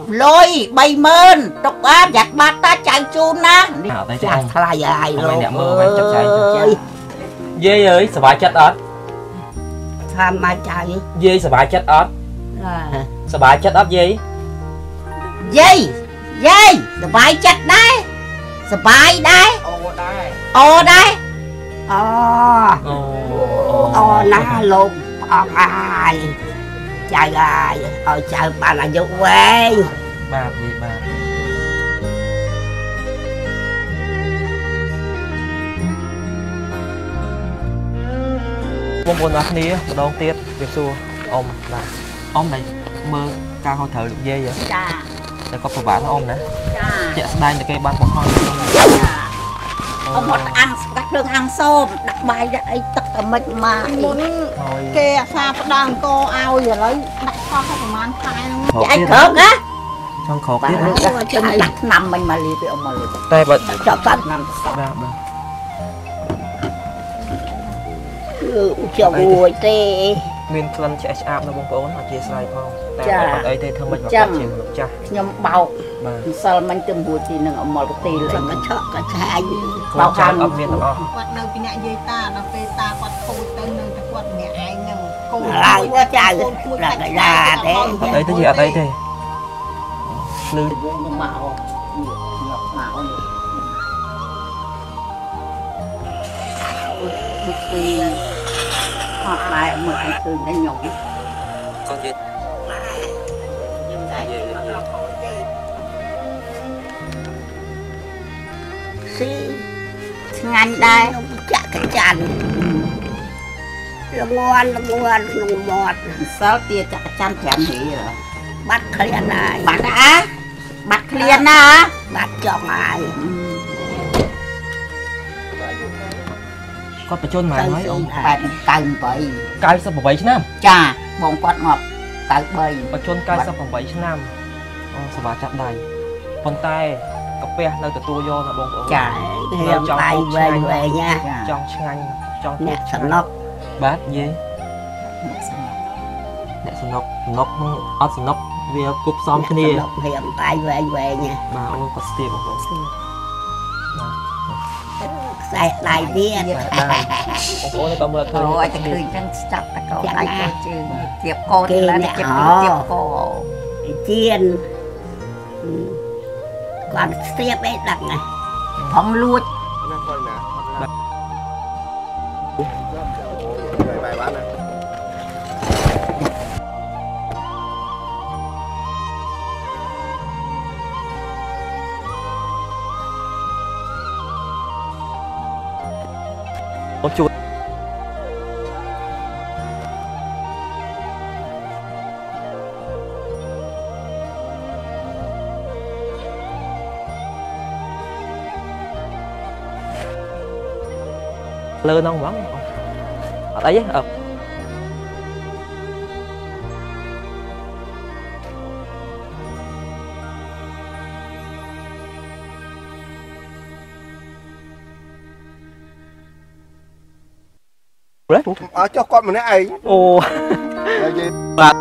ลอยใบเมินตกอาอยากมาตาใจจูนนะอยากทลายใหญ่เลยเย่เอ้ยสบายจัดออดทำมาใจเย่สบายจัดออดสบายจัดออดเย่เย่เย่สบายจัดได้สบายได้โอ้ได้โอ้น่าลงออกอายใจอายเอาใจปานอายุเว้ยบ้าพี่บ้าบางคนนักนี้น้องเตี้ยเบียบซัวอมlàอมnày mơ cao hơi thở được dê vậy để có phụ bản ôm nè dạ đây là cây ban một con ông một ăn các đường ăn xôm đặt bài đây tất cả mình mà kia xa đang co ao giờ lấy đặt kho không mà ăn khai anh khớp á trong khổ tiếp đặt nằm mình mà liệt ông mà liệt tay bật cho tắt nằm cho vui tê miền Tây chạy áp nó bông bóng ở chia sài phongแต่ở đây thì thằng mình phát triển được cha nhom bầu sao mình tìm bùi thì nó mò tê lại nó chọn cái chai bầu hàng ở miền đó quạt đâu cái nhẹ dây ta nó phê ta quạt khô tên nương cái quạt mẹ ai nhung cô lại quá trời là cái già thế ở đây cái gì ở đây thì lư mạo mạo hoặc lại một cái từ nó nhổ con gì ngành đây chả cái chăn ngon mọt sao tia chả cái chăn chém gì rồi bắt liền này bắt liền á bắt chọn ai có phải chôn mà nói ông cài vậy cài sao bảy năm chà bông quạt ngọt cài bầy và chôn cài sao bảy năm sao bà chạm đầy con tay cặp pe nơi từ tua vô là bông chà hiền tay về nha trong anh trong nè sẵn nóc bát gì nè sẵn nóc ớt sẵn nóc vì cục xóm cái này hiền tay về nha bà ôi có stick không sai lại đi ôi có mưa thôi ôi thì cười chân chặt ta câu lại cô chứ tiệp cô thì là tiệp cô chiên còn tiệp ấy đặt này phóng luôn con chuột lơ nông vắng ở đây ở cho con mình ấy ồ bà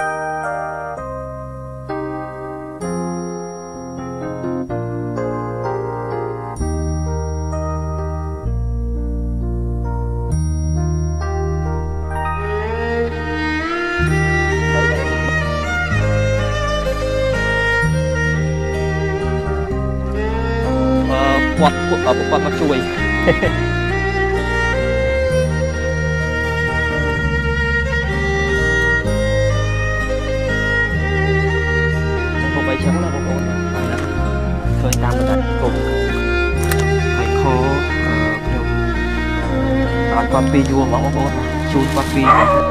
quạt mặt chuối chẳng là một ổn khởi tam một đặt cùng phải khó theo con pi vua mà một ổn chui con pi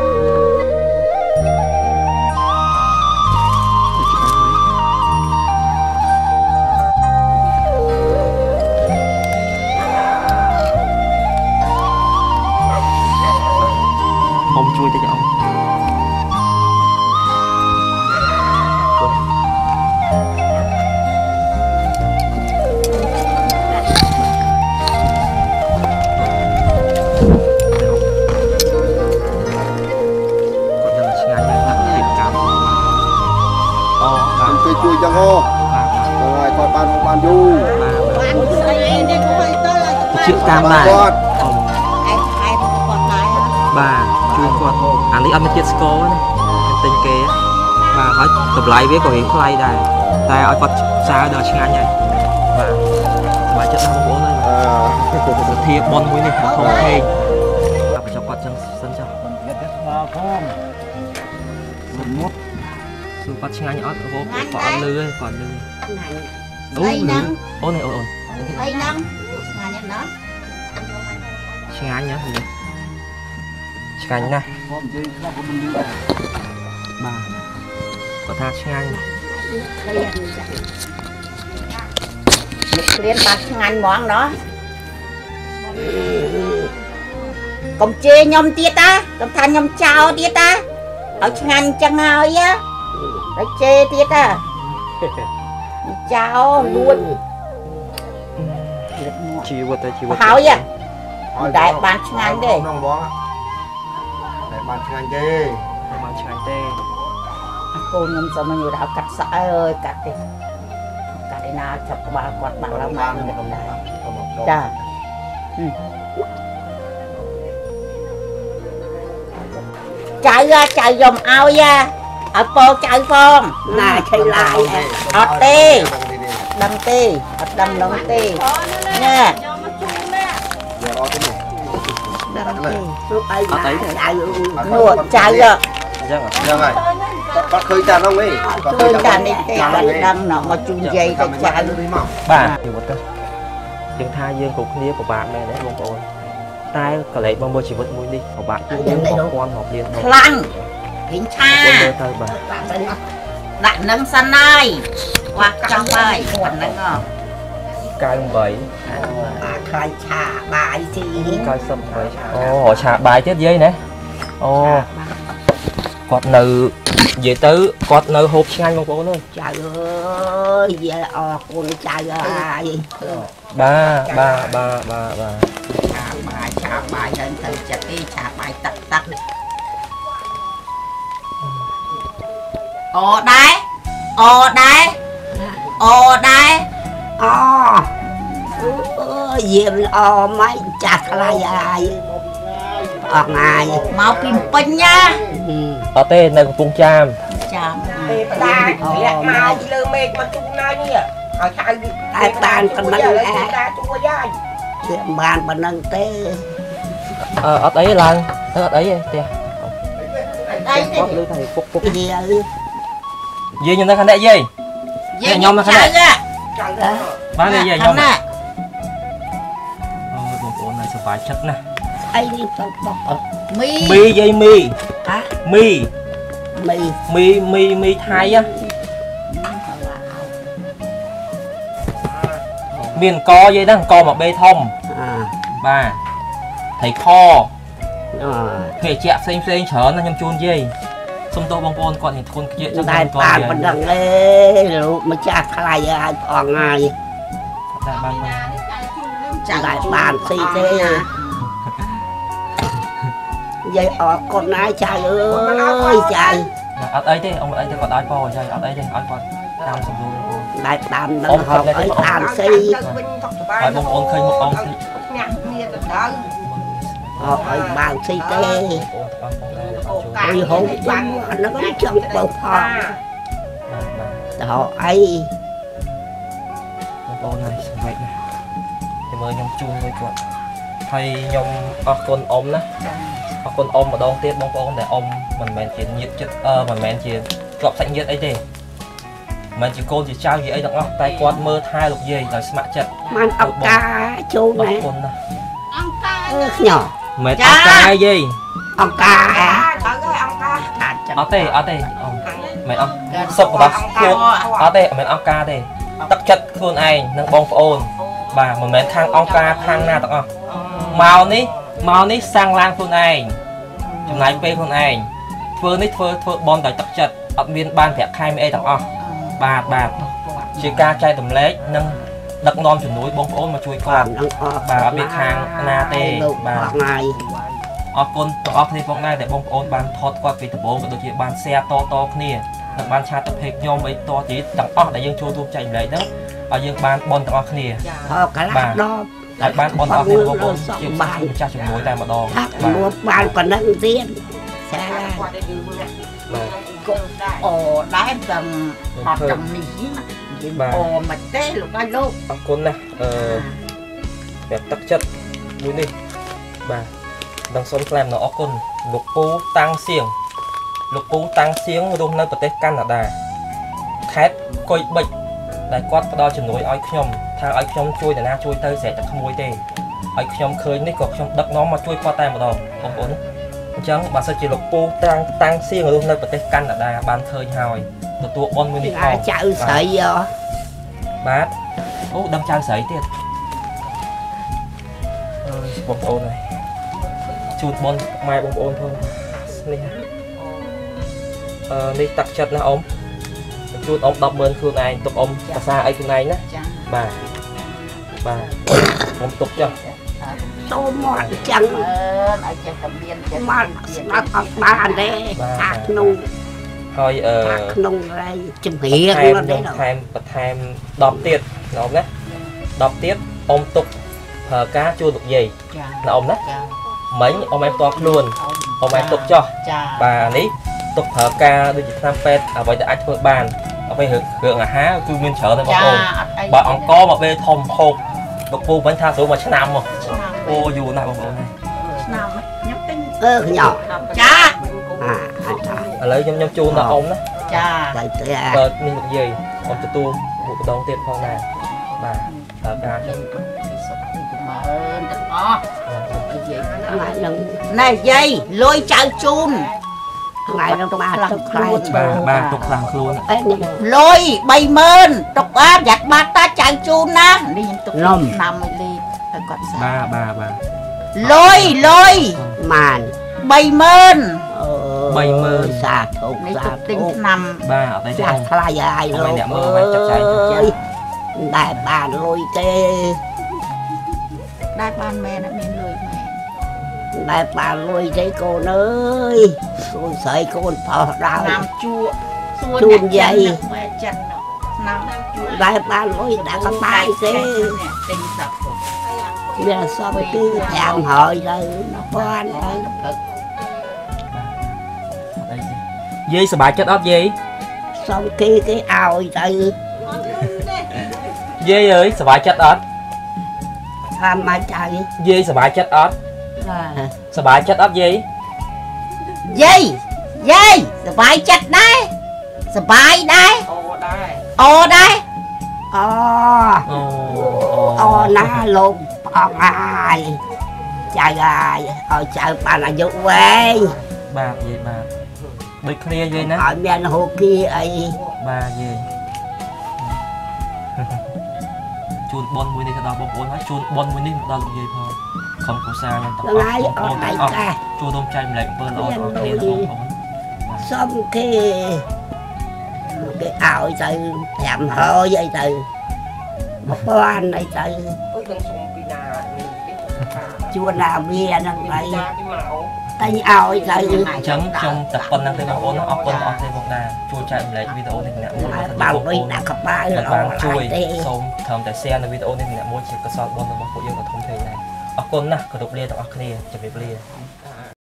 ông chui cho ông จังโง่rồi còn ban du បានស្អីនេះគួយទៅឲ្យជឿតាមដែរគាត់អូឯខែគាត់ដែរបាទជួយគាត់អានេះអត់មានជាតិស្ករណាទិញគេបាទហើយតម្លៃវាក៏រៀងថ្លៃដែរតែឲ្យគាត់សារដល់ឆ្ងាញ់ហើយបាទចិត្តដល់បងប្អូនហើយសធាបនមួយនេះធំធេងបញ្ចុះគាត់ចឹងសិនចុះសួរគាត់ឆ្ងាញ់អត់គាត់អត់លឺទេគាត់លឺអូហ្នឹងអូនអូនអីហ្នឹងស្ងាញ់ណាស់ឆ្ងាញ់ណាឆ្ងាញ់ណាស់បាទគាត់ថាឆ្ងាញ់ក្លៀនបាត់ឆ្ងាញ់ហ្មងណោះកុំជេរខ្ញុំទៀតតាកុំថាខ្ញុំចោលទៀតតាឲ្យឆ្ងាញ់ចឹងហើយតែជេរទៀតតាចោលលួចជីវិតទៅជីវិតហើយតែបានឆ្ងាញ់ទេ nong bóng để bànឆ្ងាញ់ទេបានឆ្ងាញ់ទេកូនខ្ញុំសុំឲ្យដល់កាត់សក់អើយកាត់ទេកាត់ឯណាចាប់ក្បាលគាត់បាក់ឡើងបានតែកំដែរចាចៅខ្ញុំឲ្យពោចៅផងណាឆៃឡាយអត់ទេដឹងទេអត់ដឹងនឹងទេណែ giờ đó thế này ដឹងទេអត់អីទេនោះចៅអញ្ចឹង giờ này bắt khơi chặt không ấy ឃើញតែនេះទេអត់ដឹងណមកជូនយាយទៅចៅបាទជីវិតទៅយើងថាយើងគ្រប់គ្នាពិបាកមែនទេបងប្អូនតែកលែកមកមើលជីវិតមួយនេះពិបាកជាងយើង1000 រាប់លានខ្លាំងពេញឆាមើលទៅបាទដាក់នឹងសិនហើយគាត់ចង់ហើយគាត់ហ្នឹង 98 ខ្លាញ់ឆាបាយទី 98អូឆាបាយទៀតយាយណាអូគាត់នៅនិយាយទៅគាត់នៅហូបឆ្ងាញ់បងប្អូនអើយចៅអើយយាយអរគុណចៅហើយបាទឆាបាយហ្នឹងទៅចិត្តទេឆាបាយទឹកអូដែរយាមល្អមិនចាស់ខ្លាយហើយអស់ថ្ងៃមកពីពេញណាអត់ទេនៅកំពង់ចាមចាំពេលផ្ដាច់លាក់មកលើមេឃមកជុំណានេះឲ្យហៅតែបានប៉ុណ្ណឹងតាជួយហើយជាបានប៉ុណ្ណឹងទេអត់អីឡើងទៅអត់អីទេផ្ទះដៃទេគាត់លើតែពុកយាយយាយខ្ញុំនៅខាងនេះយាយខ្ញុំនៅខាងនេះចៅបានយាយខ្ញុំណាអូបងប្អូននៅសុបាយចិត្តណាស់អីនេះទៅបោកមីមីយាយមីហ៎មីថៃមានកយាយហ្នឹងកមកបេធំបាទថៃខភេជាផ្សេងច្រើនណាខ្ញុំជូនយាយសុំទោសបងប្អូនគាត់នេះធន់ខ្ជាក់ចឹងតែបានប៉ុណ្ណឹងទេលោកម្ចាស់ខ្លាយហើយផងហើយតែបានតែបានស៊ីទេយាយអរគុណណាស់ចៅអើយចៅអត់អីទេអ៊ំអីទេគាត់ឲ្យពោចាអត់អីទេឲ្យគាត់តាមសំណួរបងតែតាមនឹងហកឲ្យតាមស៊ីវិញសុខសប្បាយឲ្យបងប្អូនឃើញមុខអ៊ំស៊ីញាក់គ្នាទៅទៅអត់ឲ្យបានស៊ីទេអូកាអីហូបបានអាហ្នឹងចង់បោកផងទៅហកអីបងប្អូនហើយសម្រេចណាស់តែមើលខ្ញុំជូនមួយគាត់ហើយខ្ញុំអរគុណអ៊ំណាអរគុណអ៊ំម្ដងទៀតបងប្អូនដែលអ៊ំមិនមែនជាញាតិចិត្តមិនមែនជាក្របសាច់ញាតិអីទេមិនជាកូនជាចៅជាអីទាំងអស់តែគាត់មើលថែលោកយាយដោយស្ម័គ្រចិត្តបានអបការជូនអរណាគុណណាស់អង្គការខ្ញុំមិនអរកាយយាយអបការទៅហើយអង្គការអាចចិត្តអត់ទេអត់ទេអ៊ំមិនអស់សុខរបស់ខ្លួនអត់ទេមិនអស់ការទេទឹកចិត្តខ្លួនឯងនិងបងប្អូនបាទមិនមែនខាងអង្គការខាងណាទាំងអស់មកនេះសាំងឡានខ្លួនឯងចំណាយពេលខ្លួនឯងធ្វើនេះធ្វើបន់ដោយទឹកចិត្តអត់មានបានប្រាក់ខែមានអីទាំងអស់បាទជាការចែករំលែកនិងដឹកនាំជំនួយបងប្អូនមកជួយគាត់នឹងអរបាទអត់មានខាងណាទេបាទថ្ងៃអរគុណទាំងអស់គ្នាផងដែរដែលបងប្អូនបានថតគាត់ពីដំបូងក៏ដូចជាបាន share តគ្នា đặc ban cha tập hợp nhom ấy to tí chẳng óc đại dương chua chạy lại đó ở dương ban bon tặng óc nè thôi cả lát đó đại ban bon óc nè bon chịu ban cha chụp mối tay mà đòn mua ban còn năng riêng xe ồ đá tầm họ trồng mì ồ mà té lúc đó lúc con nèแบบตักchất vui đi bà đang sống làm nó con lục pú tăng xiềng luôn nơi bật căn ở đà khét coi bệnh đại quát đo chừng nối oi nhom thang oi nhom chui để na chui tơi sẽ chắc môi tê oi nhom khơi nít cọc nhom đập nó mà chui qua tay một đòn ông bốn chẳng bà sẽ chỉ lục pú tăng xiềng luôn nơi bật căn ở đà bàn khơi hòiตัวบอลมือนี่ chợ sợi vô บาสโอ้ดำจานใสเตี้ยบอลโอนเลยจูดบอลไม่บอลโอนthôiนี่นี่ตักชัดนะอมจูดอมดับเบิร์นคือไงตกอมภาษาไอ้คือไงนะบ่าอมตกจ้ะ tô mọt chẳng mà bà đây hạt nung ហើយក្នុងហើយជំហៀងនោះទេបន្ថែម10ទៀតណាអមណា10ទៀតអមទុកប្រើការជួលទុកយាយណាអមណាមិញអមឯងផ្ទាល់ខ្លួនអមឯងទុកចោះបាទនេះទុកប្រើការដូចជាឆ្នាំពេទ្យអ្វីដែលអាចធ្វើបានអ្វីរឿងអាហារគឺមានច្រើនទេបងប្អូនបើអង្គមកពេលធំហូបលោកពូវិញថាស្រួលមួយឆ្នាំមកអូយូរណាស់បងប្អូនឆ្នាំខ្ញុំទិញញ៉ោចាឥឡូវខ្ញុំជូនដល់អ៊ំណាចាតែនេះលោកយាយអ៊ំទទួលមុខម្ដងទៀតផងដែរបាទតើការចឹងសុខទាំងអស់ថ្ងៃនឹងណែយាយលុយចៅជូនថ្ងៃនឹងបានទុកខ្លាំងបាទទុកខ្លាំងខ្លួនលុយ30000ទុកអត់យ៉ាក់បាត់តាចៅជូនណានេះខ្ញុំទុកឆ្នាំមួយលីឲ្យគាត់សាបាទលុយម៉ាន 30000 សាធុនេះទុកទិញឆ្នាំបាទអត់ទេចាស់ថ្លៃហើយលោកអ្នកមើលមិនចាក់ចាយដែរបានលុយទេដែរបានមែនអត់មានលុយមែនដែរបានលុយទេកូនអើយកូនស្រីកូនផុសដល់ឆ្នាំជូនយាយមែនចិត្តឆ្នាំជូនដែរបានលុយដាក់កបាយទេទិញសាប់មានសពគឺ5ហើយទៅបានទៅយាយសប្បាយចិត្តអត់យាយសំគេឲ្យទៅយាយអើយសប្បាយចិត្តអត់តាមមកចៅយាយសប្បាយចិត្តអត់សប្បាយចិត្តអត់យាយសប្បាយចិត្តដែរសប្បាយដែរអូដែរអូណាលោកផងហើយចៅហើយឲ្យចៅបានអាយុវែងបាទយាយបាទដូចគ្នាយាយណាឲ្យមានហូគីអីបាទយាយជូនប៉ុនមួយនេះទៅដល់បងប្អូនហើយជូនប៉ុនមួយនេះមកដល់លោកយាយផងខំគូសាខ្ញុំទាំងអស់បងប្អូនទាំងអស់ជួនរួមចែកម្លែកអំពើល្អដល់គ្នាបងប្អូនសំគេឲ្យទៅ500អីទៅ1000អីទៅជួនណាវាហ្នឹងហើយតែឲ្យទៅអញ្ចឹងខ្ញុំតែប៉ុណ្្នឹងទេបងប្អូនអរគុណអស់ទេបងតាជួយចែកម្លែកវីដេអូនេះអ្នកមួយបងវិញដាក់កប៉ាល់បានជួយសូមត្រឹមតែ share នៅវីដេអូនេះអ្នកមួយជាកសលបុណ្យរបស់ពួកយើងក៏ធំធេងដែរអរគុណណាស់គោរពលាទាំងអស់គ្នាជម្រាបលា